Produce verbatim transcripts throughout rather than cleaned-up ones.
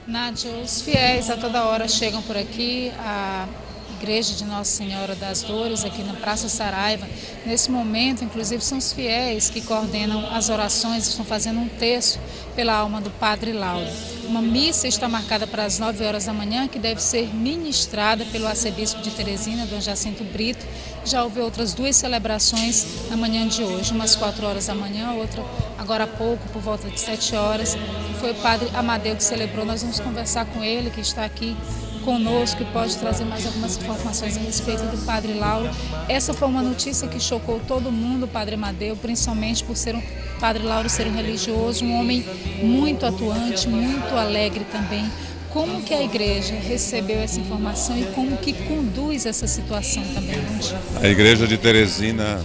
Nádia, os fiéis a toda hora chegam por aqui, a Igreja de Nossa Senhora das Dores, aqui na Praça Saraiva. Nesse momento, inclusive, são os fiéis que coordenam as orações, estão fazendo um terço pela alma do Padre Lauro. Uma missa está marcada para as nove horas da manhã, que deve ser ministrada pelo arcebispo de Teresina, Dom Jacinto Brito. Já houve outras duas celebrações na manhã de hoje, umas quatro horas da manhã, outra agora há pouco, por volta de sete horas. Foi o Padre Amadeu que celebrou. Nós vamos conversar com ele, que está aqui conosco e pode trazer mais algumas informações a respeito do Padre Lauro. Essa foi uma notícia que chocou todo mundo, o Padre Amadeu, principalmente por ser um Padre Lauro ser um religioso, um homem muito atuante, muito alegre também. Como que a igreja recebeu essa informação e como que conduz essa situação também? A igreja de Teresina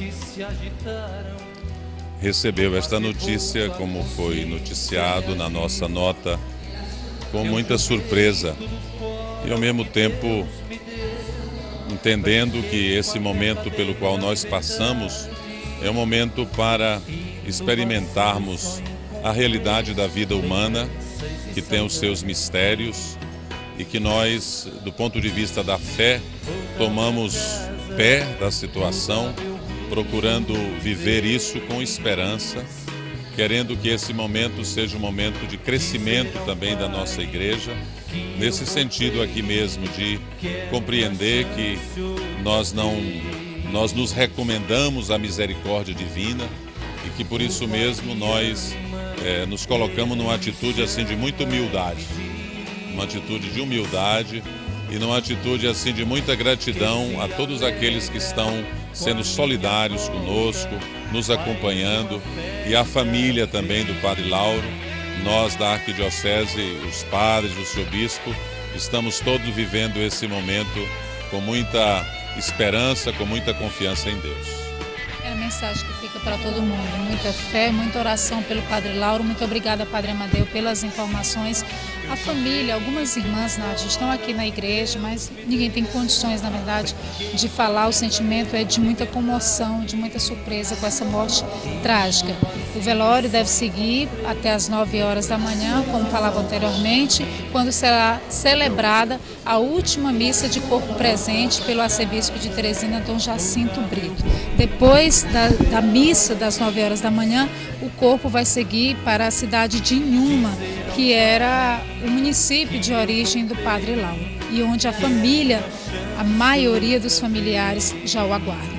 recebeu esta notícia, como foi noticiado na nossa nota, com muita surpresa e ao mesmo tempo entendendo que esse momento pelo qual nós passamos é um momento para experimentarmos a realidade da vida humana, que tem os seus mistérios e que nós, do ponto de vista da fé, tomamos pé da situação, procurando viver isso com esperança, querendo que esse momento seja um momento de crescimento também da nossa igreja, nesse sentido aqui mesmo de compreender que nós não nós nos recomendamos à misericórdia divina e que por isso mesmo nós é, nos colocamos numa atitude assim de muita humildade, uma atitude de humildade e numa atitude assim de muita gratidão a todos aqueles que estão sendo solidários conosco, nos acompanhando, e a família também do Padre Lauro. Nós da Arquidiocese, os padres, o seu bispo, estamos todos vivendo esse momento com muita esperança, com muita confiança em Deus. É a mensagem que fica para todo mundo, muita fé, muita oração pelo Padre Lauro. Muito obrigada, Padre Amadeu, pelas informações. A família, algumas irmãs, Nádia, estão aqui na igreja, mas ninguém tem condições, na verdade, de falar. O sentimento é de muita comoção, de muita surpresa com essa morte trágica. O velório deve seguir até as nove horas da manhã, como falava anteriormente, quando será celebrada a última missa de corpo presente pelo arcebispo de Teresina, Dom Jacinto Brito. Depois da, da missa das nove horas da manhã, o corpo vai seguir para a cidade de Inhuma, que era o município de origem do Padre Lauro, e onde a família, a maioria dos familiares já o aguarda.